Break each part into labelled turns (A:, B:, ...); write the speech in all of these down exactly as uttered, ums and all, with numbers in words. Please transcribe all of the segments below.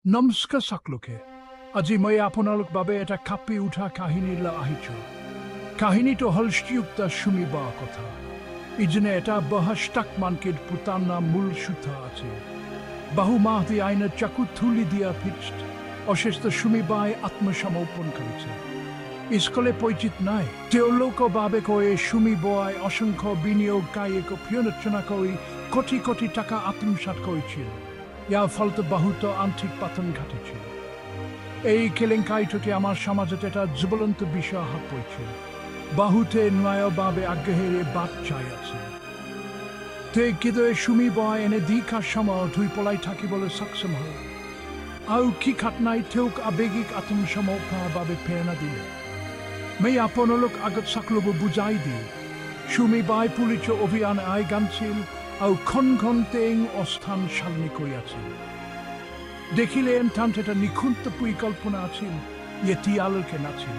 A: নমস্কাৰ সকলোকে। আজি মই আপোনালোক বাবে এটা কাপি উঠা কাহিনী লৈ আহিছোঁ। কাহিনীটো হল শ্ৰীযুক্ত সুমি বাৰ কথা। ইজনে এটা বহস্তাক মানকিত পুতানা মূল সুতা আছে। বহু মাহ দি আইনে চাকু তুলি দিয়া পিছত অশেষ্ট সুমি বাই আত্মসমৰ্পণ কৰিছে। স্কুলে পৰিচিত নাই তেওঁলোকৰ বাবে কৈ সুমি বাই অসংখ্য বিনিয়োগকাৰীক প্ৰয়োজনা কৰি কোটি কোটি টাকা আত্মসাৎ কৰিছিল। ইয়াৰ ফলত বহুত আৰ্থিক পতন ঘটিছিল। এই কেলেংকাৰীটোতে আমাৰ সমাজত এটা জ্বলন্ত বিষয় হৈ পৰিছিল। বহুতে ন্যায়ৰ বাবে আগ্ৰহেৰে বাট চাই আছে। তে কিদৰে সুমি বাই এনে দীৰ্ঘ সময় ধুই পলাই থাকিবলৈ সক্ষম হ'ল আৰু কি ঘটনাই তেওঁক আৱেগিক আত্মসমৰ্পণৰ বাবে প্ৰেৰণা দিলে, মই আপোনালোক আগত সকলোবোৰ বুজাই দিম। সুমি বাই পুলিচৰ অভিযান আইগানছিল আৰু খন খন টেং অস্থান চালনি কৰি আছিল। দেখিলে এনথান্ত এটা নিখুঁত পৰিকল্পনা আছিল, এতিয়ালৈকে নাছিল।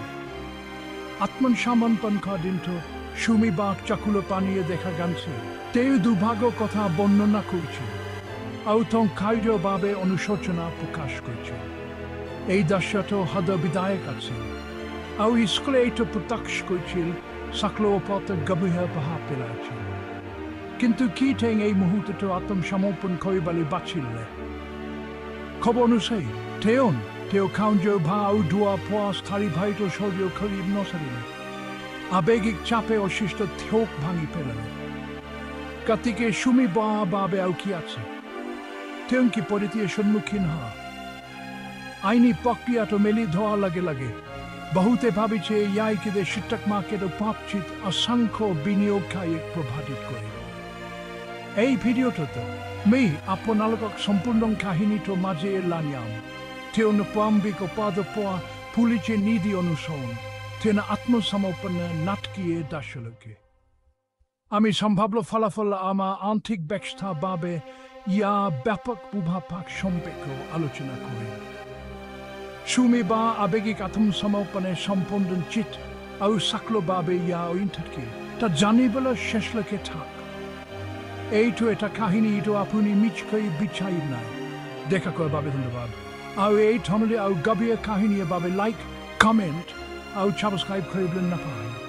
A: আত্মসমৰ্পণ কৰা দিনটো সুমি বাক চাকুলো পানীয়ে দেখা গানছিল। তেওঁ দুৰ্ভাগ্যৰ কথা বৰ্ণনা কৰিছিল আৰু তেওঁ কাৰ্যৰ বাবে অনুশোচনা প্ৰকাশ কৰিছিল। এই দৃশ্যটো হৃদয়বিদায়ক আছিল আৰু স্কুলে এইটো প্ৰত্যক্ষ কৰিছিল, সকলোৰ ওপৰত গভীৰ প্ৰভাৱ পেলাইছিল। কিন্তু কি তেওঁ এই মুহূৰ্তটো আত্মসমৰ্পণ কৰিবলৈ বাচিলে? খবৰ অনুযায়ী তেওঁ তেওঁ কাউন্জৰ ভা আৰু দুৱা পোৱা স্থায়ী ভাইটোৰ শৰীৰ খৰিব নচালিলে। আৱেগিক চাপে অশিষ্ট থিওক ভাঙি পেলালে। গতিকে সুমি বাৰ বাবে আৰু কি আছে? তেওঁ কি পৰিস্থিতিৰ সন্মুখীন হয়? আইনী প্ৰক্ৰিয়াটো মেলি ধৰাৰ লগে লগে বহুতে ভাবিছে ইয়াই কিদে ষ্টক মাৰ্কেটৰ প্ৰাপ্তিত অসংখ্য বিনিয়োগকাৰীক প্ৰভাৱিত কৰে। এই ভিডিঅ'টোত মই আপোনালোকক সম্পূৰ্ণ কাহিনীটোৰ মাজেৰে লানিয়াম। তেওঁৰ প্ৰাৰম্ভিক উপাদ পোৱা পুলিচে নীতি অনুসৰণ, তেওঁৰ আত্মসমৰ্পণৰ নাটকীয় দৃশ্যলৈকে। আমি সম্ভাব্য ফলাফল আমাৰ আৰ্থিক ব্যস্ততাৰ বাবে ইয়াৰ ব্যাপক প্ৰভাৱ সম্পৰ্কে আলোচনা কৰিম। সুমি বাৰ আৱেগিক আত্মসমৰ্পণে সম্পূৰ্ণ চিত আৰু সকলোৰ বাবে ইয়াৰ অন্তত কি তাত জানিবলৈ শেষলৈকে থাক। এইটো এটা কাহিনী, এইটো আপুনি মিছকৈ বিচাৰি নাই। দেখা কৰাৰ বাবে ধন্যবাদ। আৰু এই ধৰণে আৰু গভীৰ কাহিনীৰ বাবে লাইক, কমেণ্ট আৰু ছাবস্ক্ৰাইব কৰিবলৈ নাপায়।